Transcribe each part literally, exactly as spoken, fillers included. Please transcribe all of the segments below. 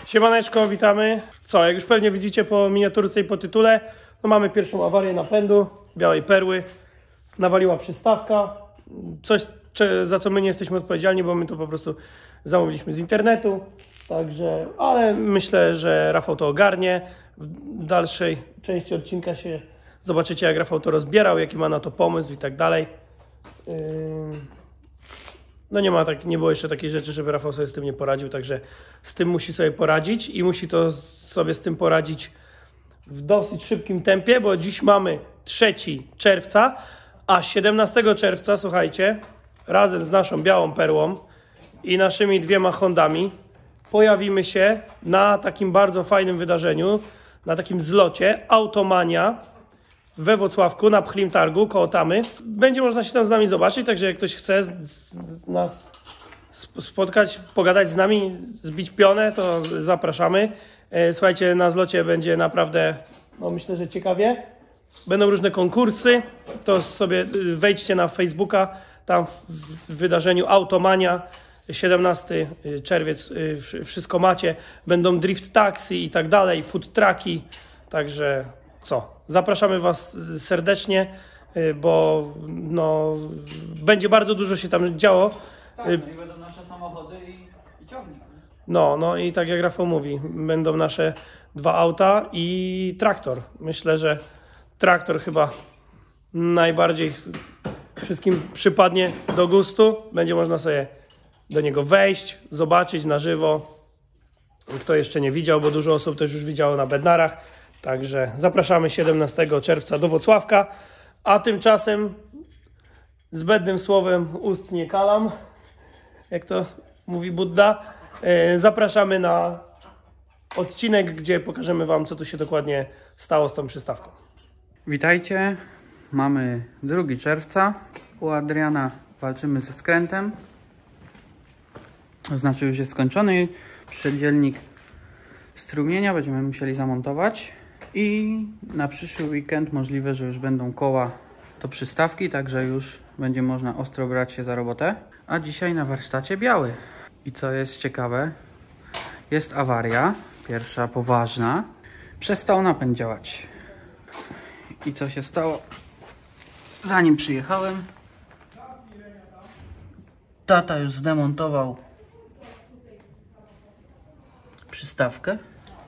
Siemaneczko, witamy. Co, jak już pewnie widzicie po miniaturce i po tytule, no mamy pierwszą awarię napędu białej perły. Nawaliła przystawka. Coś, za co my nie jesteśmy odpowiedzialni, bo my to po prostu zamówiliśmy z internetu. Także, ale myślę, że Rafał to ogarnie. W dalszej części odcinka się zobaczycie, jak Rafał to rozbierał, jaki ma na to pomysł i tak dalej. No nie ma tak, nie było jeszcze takiej rzeczy, żeby Rafał sobie z tym nie poradził, także z tym musi sobie poradzić i musi to sobie z tym poradzić w dosyć szybkim tempie, bo dziś mamy trzeciego czerwca, a siedemnastego czerwca, słuchajcie, razem z naszą białą perłą i naszymi dwiema Hondami pojawimy się na takim bardzo fajnym wydarzeniu, na takim zlocie Automania we Włocławku na Pchlim Targu koło Tamy. Będzie można się tam z nami zobaczyć, także jak ktoś chce nas spotkać, pogadać z nami, zbić pionę, to zapraszamy. Słuchajcie, na zlocie będzie naprawdę, no myślę, że ciekawie. Będą różne konkursy, to sobie wejdźcie na Facebooka, tam w wydarzeniu Automania, siedemnasty czerwiec, wszystko macie. Będą drift taxi i tak dalej, food trucki, także co? Zapraszamy Was serdecznie, bo no, będzie bardzo dużo się tam działo. Tak, no i będą nasze samochody i, i ciągnik. No, no i tak jak Rafał mówi, będą nasze dwa auta i traktor. Myślę, że traktor chyba najbardziej wszystkim przypadnie do gustu. Będzie można sobie do niego wejść, zobaczyć na żywo. Kto jeszcze nie widział, bo dużo osób też już widziało na Bednarach. Także zapraszamy siedemnastego czerwca do Włocławka, a tymczasem zbędnym słowem ust nie kalam, jak to mówi Budda. Zapraszamy na odcinek, gdzie pokażemy Wam, co tu się dokładnie stało z tą przystawką. Witajcie, mamy drugiego czerwca. U Adriana walczymy ze skrętem. To znaczy już jest skończony przedzielnik strumienia, będziemy musieli zamontować. I na przyszły weekend możliwe, że już będą koła do przystawki, także już będzie można ostro brać się za robotę. A dzisiaj na warsztacie biały. I co jest ciekawe, jest awaria, pierwsza poważna. Przestał napęd działać. I co się stało? Zanim przyjechałem, tata już zdemontował przystawkę.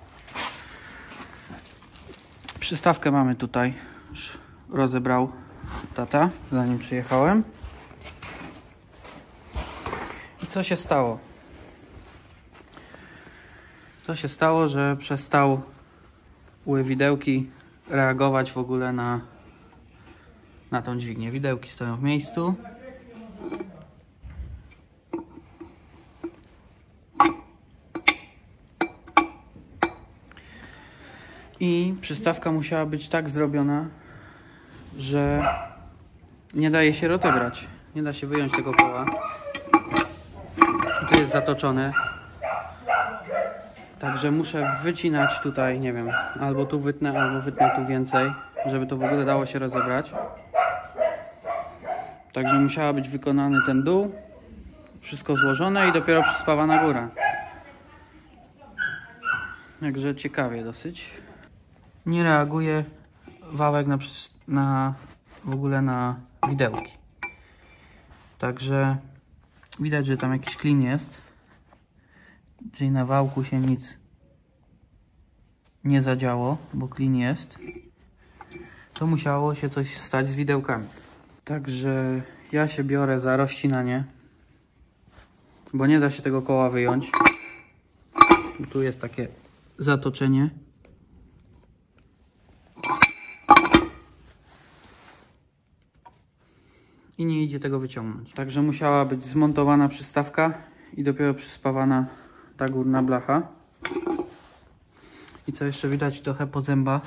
Przystawkę mamy tutaj, już rozebrał tata, zanim przyjechałem. I co się stało? Co się stało, że przestał u widełki reagować w ogóle na, na tą dźwignię. Widełki stoją w miejscu. I przystawka musiała być tak zrobiona, że nie daje się rozebrać. Nie da się wyjąć tego koła. I to jest zatoczone. Także muszę wycinać tutaj, nie wiem, albo tu wytnę, albo wytnę tu więcej, żeby to w ogóle dało się rozebrać. Także musiała być wykonany ten dół. Wszystko złożone i dopiero przyspawana góra. Także ciekawie dosyć. Nie reaguje wałek na, na w ogóle na widełki. Także widać, że tam jakiś klin jest. Czyli na wałku się nic nie zadziało, bo klin jest. To musiało się coś stać z widełkami. Także ja się biorę za rozcinanie, bo nie da się tego koła wyjąć. Tu jest takie zatoczenie. I nie idzie tego wyciągnąć. Także musiała być zmontowana przystawka i dopiero przyspawana ta górna blacha. I co jeszcze widać trochę po zębach,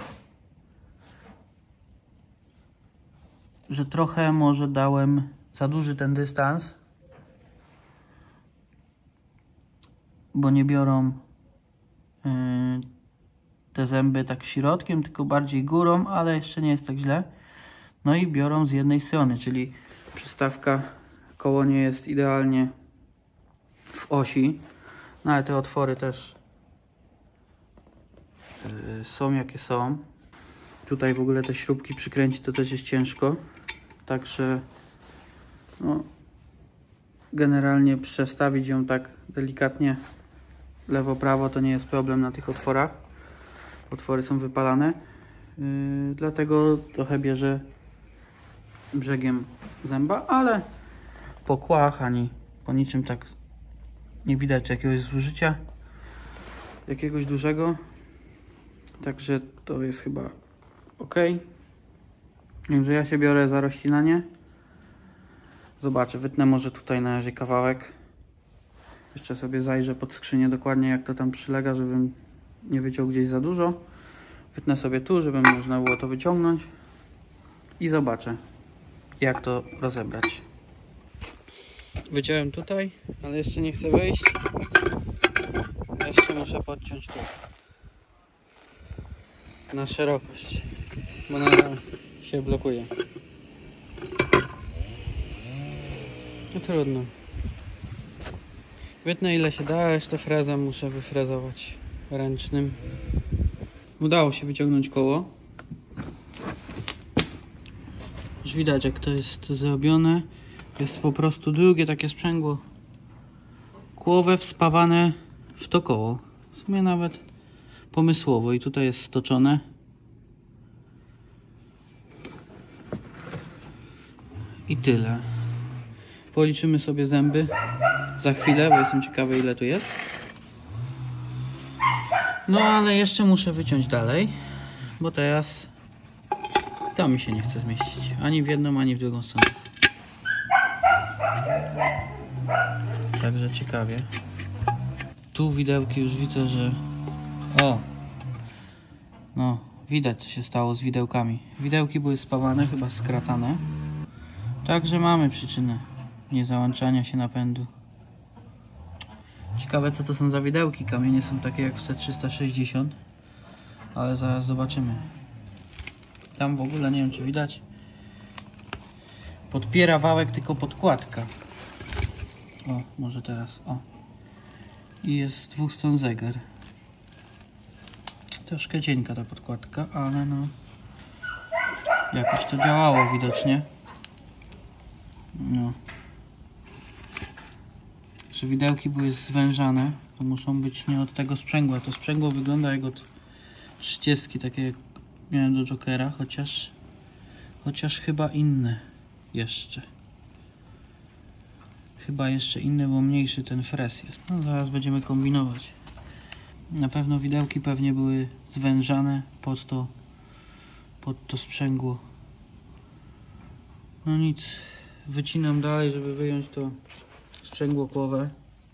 że trochę może dałem za duży ten dystans, bo nie biorą yy, te zęby tak środkiem, tylko bardziej górą, ale jeszcze nie jest tak źle. No i biorą z jednej strony, czyli przystawka, koło nie jest idealnie w osi, no ale te otwory też yy, są jakie są. Tutaj w ogóle te śrubki przykręcić to też jest ciężko. Także no, generalnie przestawić ją tak delikatnie lewo-prawo to nie jest problem na tych otworach. Otwory są wypalane. Yy, dlatego trochę bierze brzegiem zęba, ale po kłach ani po niczym tak nie widać jakiegoś zużycia jakiegoś dużego. Także to jest chyba ok. Także ja się biorę za rozcinanie. Zobaczę, wytnę może tutaj na razie kawałek. Jeszcze sobie zajrzę pod skrzynię dokładnie jak to tam przylega, żebym nie wyciął gdzieś za dużo. Wytnę sobie tu, żeby można było to wyciągnąć. I zobaczę, jak to rozebrać. Wyciąłem tutaj, ale jeszcze nie chcę wejść. Jeszcze muszę podciąć tu. Na szerokość. Bo nadal się blokuje. No trudno. Wytnę ile się da, a resztę frezem muszę wyfrezować ręcznym. Udało się wyciągnąć koło. Już widać jak to jest zrobione. Jest po prostu drugie takie sprzęgło kłowe wspawane w to koło. W sumie nawet pomysłowo i tutaj jest stoczone. I tyle. Policzymy sobie zęby za chwilę, bo jestem ciekawy ile tu jest. No ale jeszcze muszę wyciąć dalej, bo teraz to mi się nie chce zmieścić. Ani w jedną, ani w drugą stronę. Także ciekawie. Tu widełki już widzę, że... O! No, widać co się stało z widełkami. Widełki były spawane, chyba skracane. Także mamy przyczynę niezałączania się napędu. Ciekawe co to są za widełki. Kamienie są takie jak w C trzysta sześćdziesiąt. Ale zaraz zobaczymy. Tam w ogóle nie wiem czy widać. Podpiera wałek tylko podkładka. O, może teraz. O. I jest z dwóch stron zegar. Troszkę cienka ta podkładka, ale no jakoś to działało widocznie. No. Że widełki były zwężane, to muszą być nie od tego sprzęgła. To sprzęgło wygląda jak od trzydziestki, takie jak miałem do Jokera, chociaż chociaż chyba inne jeszcze. Chyba jeszcze inne, bo mniejszy ten frez jest. No zaraz będziemy kombinować. Na pewno widełki pewnie były zwężane pod to pod to sprzęgło. No nic, wycinam dalej, żeby wyjąć to sprzęgło kłowe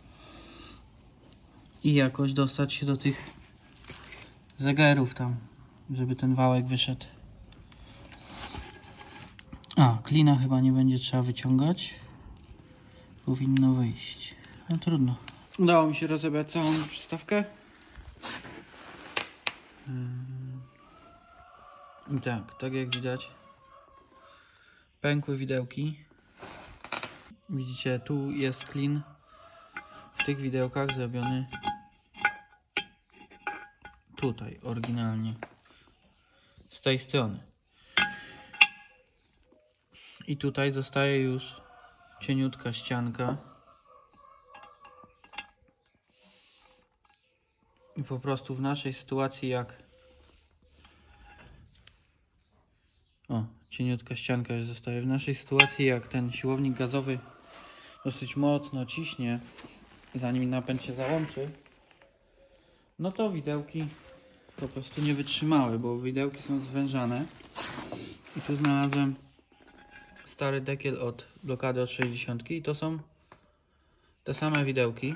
i jakoś dostać się do tych zegarów tam, żeby ten wałek wyszedł. A, klina chyba nie będzie trzeba wyciągać. Powinno wyjść. No trudno. Udało mi się rozebrać całą przystawkę. I tak, tak jak widać, pękły widełki. Widzicie, tu jest klin w tych widełkach zrobiony tutaj, oryginalnie. Z tej strony. I tutaj zostaje już cieniutka ścianka. I po prostu w naszej sytuacji jak... O, cieniutka ścianka już zostaje. W naszej sytuacji jak ten siłownik gazowy dosyć mocno ciśnie, zanim napęd się załączy, no to widełki po prostu nie wytrzymały, bo widełki są zwężane. I tu znalazłem stary dekiel od blokady od sześćdziesiąt i to są te same widełki.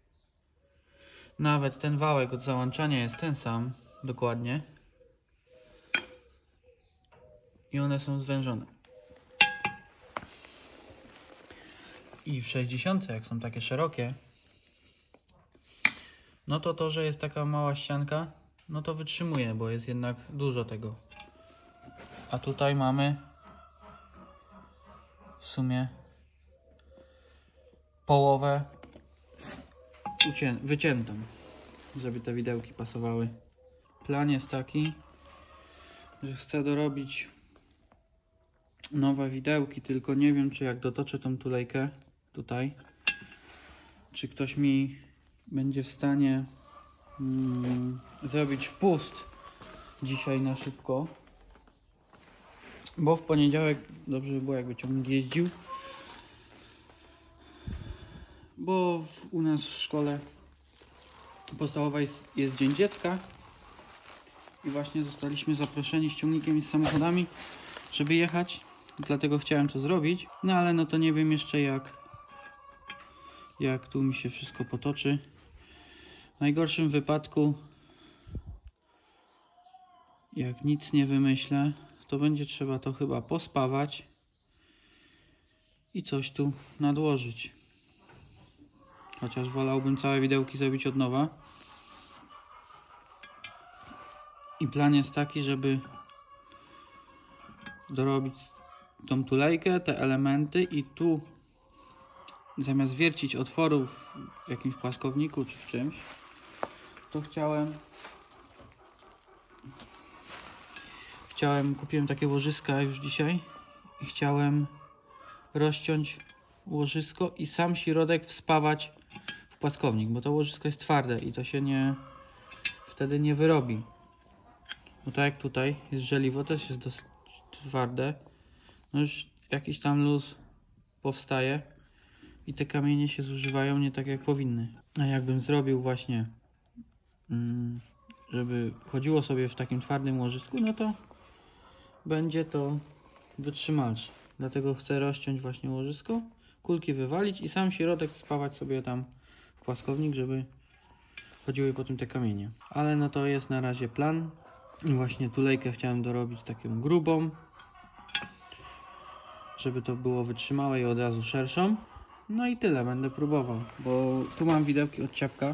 Nawet ten wałek od załączania jest ten sam, dokładnie. I one są zwężone. I w sześćdziesiąt, jak są takie szerokie, no to to, że jest taka mała ścianka, no to wytrzymuje, bo jest jednak dużo tego. A tutaj mamy w sumie połowę wyciętą, żeby te widełki pasowały plan jest taki, że chcę dorobić nowe widełki, tylko nie wiem, czy jak dotoczę tą tulejkę tutaj, czy ktoś mi będzie w stanie mm, zrobić wpust dzisiaj na szybko, bo w poniedziałek dobrze by było, jakby ciągnik jeździł, bo w, u nas w szkole podstawowej jest, jest Dzień Dziecka i właśnie zostaliśmy zaproszeni z ciągnikiem i z samochodami, żeby jechać, dlatego chciałem to zrobić, no ale no to nie wiem jeszcze jak jak tu mi się wszystko potoczy. W najgorszym wypadku, jak nic nie wymyślę, to będzie trzeba to chyba pospawać i coś tu nadłożyć. Chociaż wolałbym całe widełki zrobić od nowa. I plan jest taki, żeby dorobić tą tulejkę, te elementy i tu zamiast wiercić otworów w jakimś płaskowniku czy w czymś, to chciałem chciałem, kupiłem takie łożyska już dzisiaj i chciałem rozciąć łożysko i sam środek wspawać w płaskownik, bo to łożysko jest twarde i to się nie wtedy nie wyrobi. No tak jak tutaj jest żeliwo, też jest dosyć twarde, no już jakiś tam luz powstaje i te kamienie się zużywają nie tak jak powinny. A jakbym zrobił właśnie, żeby chodziło sobie w takim twardym łożysku, no to będzie to wytrzymalsze. Dlatego chcę rozciąć właśnie łożysko, kulki wywalić i sam środek spawać sobie tam w płaskownik, żeby chodziły po tym te kamienie. Ale no to jest na razie plan. Właśnie tulejkę chciałem dorobić taką grubą, żeby to było wytrzymałe i od razu szerszą. No i tyle, będę próbował, bo tu mam widełki od Ciapka.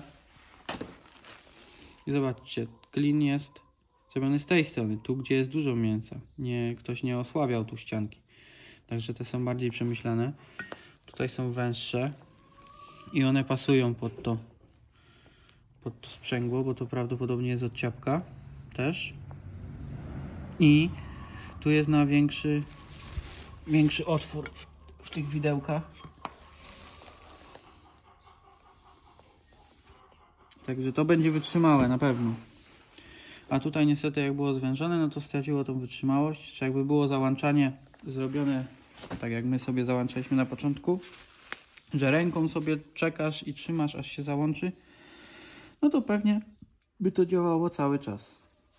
I zobaczcie, klin jest zrobiony z tej strony, tu gdzie jest dużo mięsa. Nie, ktoś nie osłabiał tu ścianki. Także te są bardziej przemyślane. Tutaj są węższe i one pasują pod to, pod to sprzęgło, bo to prawdopodobnie jest od Ciapka też. I tu jest na większy, większy otwór w, w tych widełkach. Także to będzie wytrzymałe na pewno. A tutaj niestety jak było zwężone, no to straciło tą wytrzymałość. Czy jakby było załączanie zrobione tak jak my sobie załączaliśmy na początku, że ręką sobie czekasz i trzymasz aż się załączy, no to pewnie by to działało cały czas.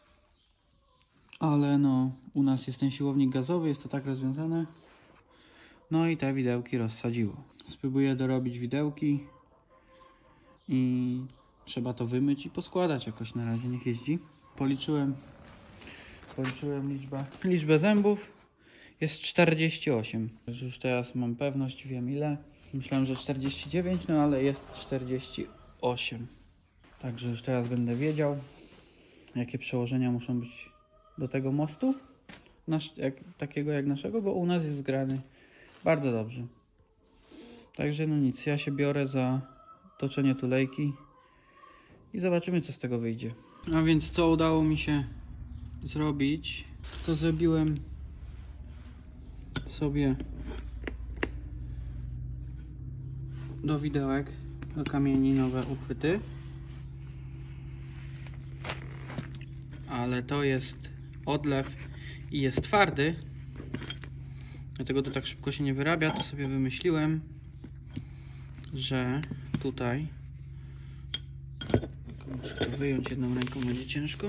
Ale no u nas jest ten siłownik gazowy, jest to tak rozwiązane. No i te widełki rozsadziło. Spróbuję dorobić widełki i trzeba to wymyć i poskładać jakoś, na razie niech jeździ. Policzyłem, policzyłem liczbę, liczbę zębów, jest czterdzieści osiem. Także już teraz mam pewność, wiem ile. Myślałem, że czterdzieści dziewięć, no ale jest czterdzieści osiem. Także już teraz będę wiedział, jakie przełożenia muszą być do tego mostu, nasz, jak, takiego jak naszego, bo u nas jest zgrany bardzo dobrze. Także no nic, ja się biorę za toczenie tulejki i zobaczymy, co z tego wyjdzie. A więc co udało mi się zrobić, to zrobiłem sobie do widełek, do kamieni nowe uchwyty. Ale to jest odlew i jest twardy, dlatego to tak szybko się nie wyrabia. To sobie wymyśliłem, że tutaj muszę to wyjąć jedną ręką, będzie ciężko.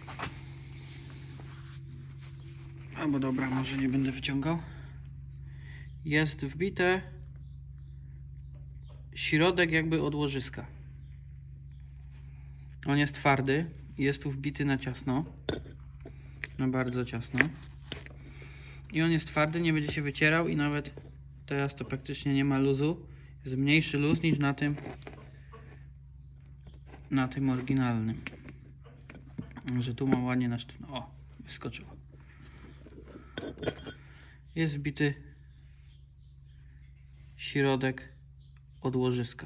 Albo dobra, może nie będę wyciągał. Jest wbite środek jakby od łożyska. On jest twardy. Jest tu wbity na ciasno, na bardzo ciasno i on jest twardy, nie będzie się wycierał i nawet teraz to praktycznie nie ma luzu, jest mniejszy luz niż na tym na tym oryginalnym, że tu mam ładnie na sztywno. O, wyskoczyło. Jest wbity środek od łożyska.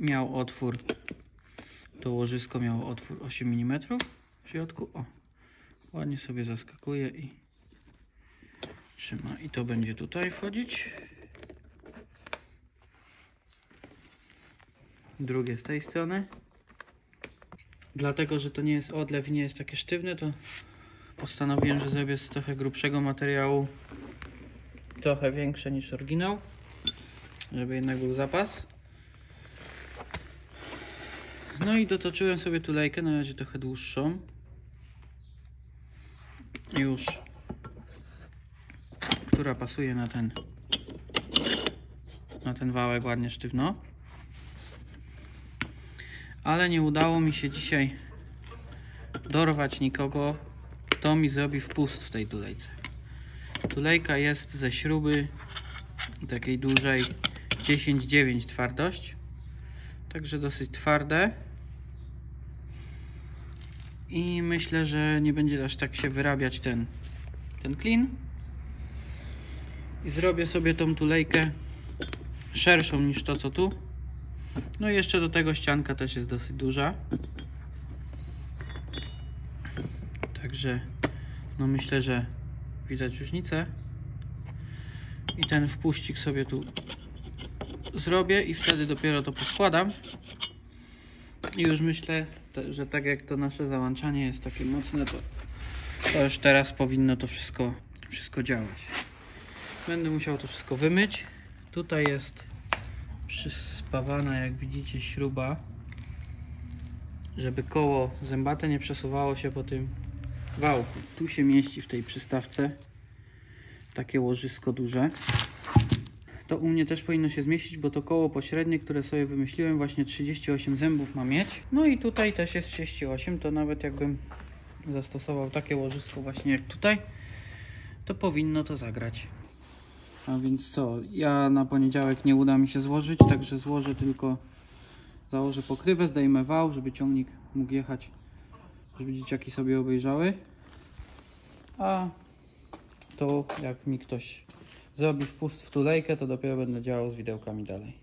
miał otwór, to łożysko miało otwór osiem milimetrów w środku. O, ładnie sobie zaskakuje i trzyma. I to będzie tutaj wchodzić. Drugie z tej strony. Dlatego, że to nie jest odlew i nie jest takie sztywne, to postanowiłem, że zrobię z trochę grubszego materiału, trochę większe niż oryginał, żeby jednak był zapas. No i dotoczyłem sobie tulejkę, na razie trochę dłuższą. Już, która pasuje na ten na ten wałek ładnie sztywno. Ale nie udało mi się dzisiaj dorwać nikogo, kto mi zrobi wpust w tej tulejce. Tulejka jest ze śruby takiej dużej dziesięć dziewięć twardość, także dosyć twarde i myślę, że nie będzie aż tak się wyrabiać ten, ten klin. I zrobię sobie tą tulejkę szerszą niż to co tu. No i jeszcze do tego ścianka też jest dosyć duża. Także no myślę, że widać różnicę. I ten wpuścik sobie tu zrobię i wtedy dopiero to poskładam. I już myślę, że tak jak to nasze załączanie jest takie mocne, to, to już teraz powinno to wszystko, wszystko działać. Będę musiał to wszystko wymyć. Tutaj jest przyspawana, jak widzicie, śruba, żeby koło zębate nie przesuwało się po tym wałku. Tu się mieści w tej przystawce takie łożysko duże. To u mnie też powinno się zmieścić, bo to koło pośrednie, które sobie wymyśliłem, właśnie trzydzieści osiem zębów ma mieć. No i tutaj też jest trzydzieści osiem, to nawet jakbym zastosował takie łożysko właśnie jak tutaj, to powinno to zagrać. A więc co, ja na poniedziałek nie uda mi się złożyć, także złożę tylko, założę pokrywę, zdejmę wał, żeby ciągnik mógł jechać, żeby dzieciaki sobie obejrzały. A to jak mi ktoś zrobi wpust w tulejkę, to dopiero będę działał z widełkami dalej.